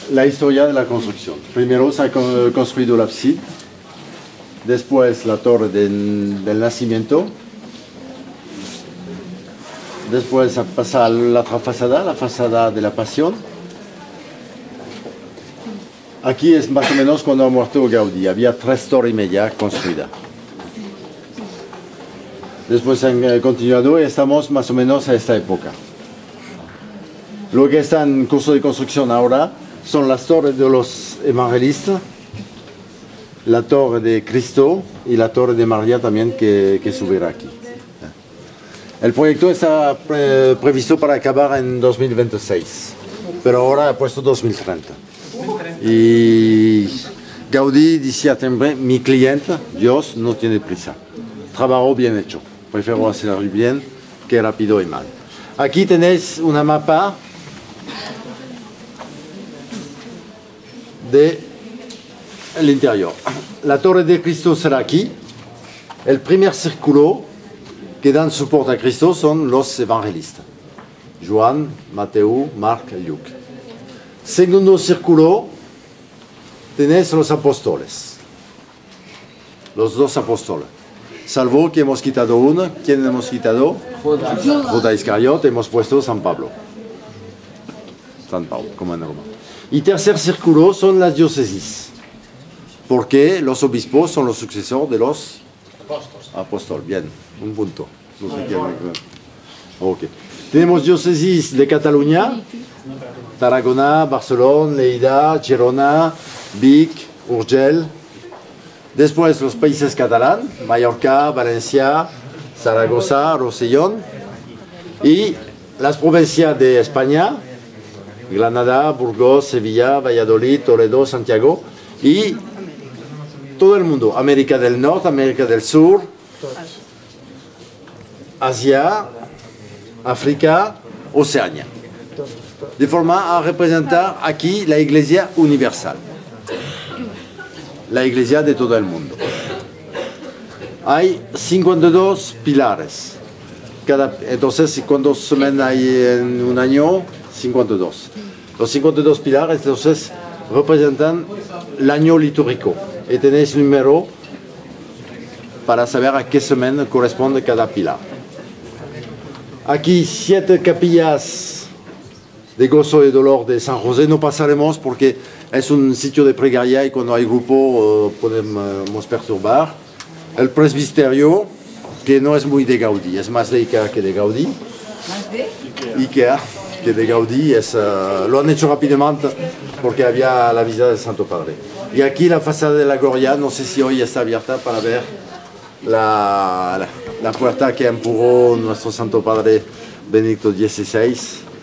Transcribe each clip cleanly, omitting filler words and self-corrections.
la historia de la construcción. Primero se ha construido el ábside, después la torre del nacimiento, después pasa la fachada de la Pasión. Aquí es más o menos cuando ha muerto Gaudí, había 3 torres y media construidas. Después han continuado y estamos más o menos a esta época. Lo que está en curso de construcción ahora son las torres de los evangelistas, la torre de Cristo y la torre de María también que subirá aquí. El proyecto está previsto para acabar en 2026, pero ahora ha puesto 2030. Y Gaudí decía siempre, mi cliente, Dios, no tiene prisa. Trabajo bien hecho. Prefiero hacerlo bien que rápido y mal. Aquí tenéis una mapa del interior. La torre de Cristo será aquí. El primer círculo que dan soporte a Cristo son los evangelistas. Juan, Mateo, Marc, Luc. Segundo círculo, tenéis los apóstoles. Los 2 apóstoles. Salvo que hemos quitado uno. ¿Quién hemos quitado? Judas Iscariote, hemos puesto San Pablo. San Pablo, como en Roma. Y tercer círculo son las diócesis. Porque los obispos son los sucesores de los apóstoles. Bien, un punto. No sé qué. Okay. Tenemos diócesis de Cataluña, Tarragona, Barcelona, Lleida, Girona, Vic, Urgell. Después los países catalanes, Mallorca, Valencia, Zaragoza, Rosellón. Y las provincias de España, Granada, Burgos, Sevilla, Valladolid, Toledo, Santiago. Y todo el mundo, América del Norte, América del Sur, Asia, África, Oceania. De forma a representar aquí la Iglesia universal. La Iglesia de todo el mundo. Hay 52 pilares. Entonces, ¿cuántos semanas hay en un año? 52. Los 52 pilares, entonces, representan el año litúrgico. Y tenéis un número para saber a qué semana corresponde cada pilar. Aquí 7 capillas de gozo y dolor de San José. No pasaremos porque es un sitio de plegaria y cuando hay grupo podemos perturbar. El presbiterio, que no es muy de Gaudí, es más de Ikea que de Gaudí. ¿Más de? Ikea que de Gaudí. Lo han hecho rápidamente porque había la visita del Santo Padre. Y aquí la fachada de la Gloria, no sé si hoy está abierta para ver la puerta que empujó nuestro Santo Padre Benedicto XVI.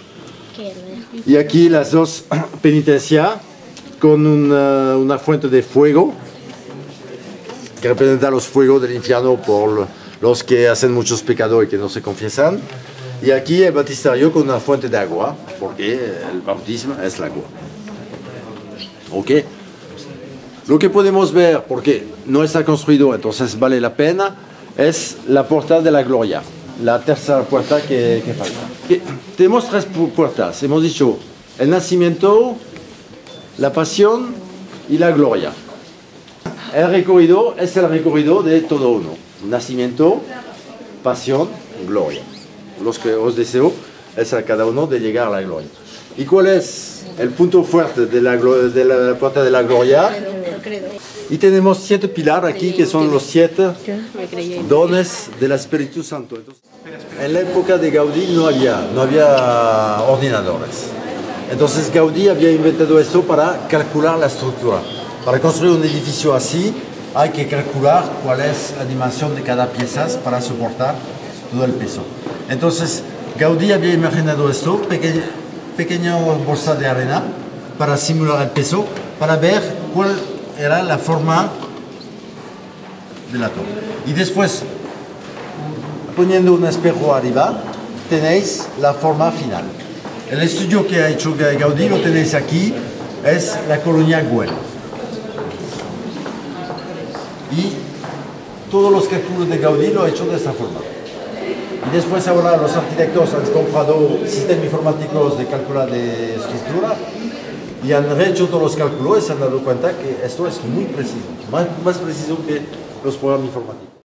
Y aquí las 2 penitencias con una fuente de fuego que representa los fuegos del infierno por los que hacen muchos pecados y que no se confiesan. Y aquí el baptisterio con una fuente de agua, porque el bautismo es el agua. ¿Ok? Lo que podemos ver, porque no está construido, entonces vale la pena, es la puerta de la Gloria, la tercera puerta que falta. Tenemos 3 puertas, hemos dicho el nacimiento, la pasión y la gloria. El recorrido es el recorrido de todo uno, nacimiento, pasión, gloria. Los que os deseo es a cada uno de llegar a la gloria. ¿Y cuál es el punto fuerte de la puerta de la gloria? Y tenemos 7 pilares aquí, que son los 7 dones del Espíritu Santo. Entonces, en la época de Gaudí no había ordenadores. Entonces Gaudí había inventado esto para calcular la estructura. Para construir un edificio así, hay que calcular cuál es la dimensión de cada pieza para soportar todo el peso. Entonces Gaudí había imaginado esto, pequeña bolsa de arena, para simular el peso, para ver cuál era la forma de la torre. Y después, poniendo un espejo arriba, tenéis la forma final. El estudio que ha hecho Gaudí, lo tenéis aquí, es la colonia Güell. Y todos los cálculos de Gaudí lo ha hecho de esta forma. Y después ahora los arquitectos han comprado sistemas informáticos de cálculo de estructura y han rehecho todos los cálculos y se han dado cuenta que esto es muy preciso, más preciso que los programas informáticos.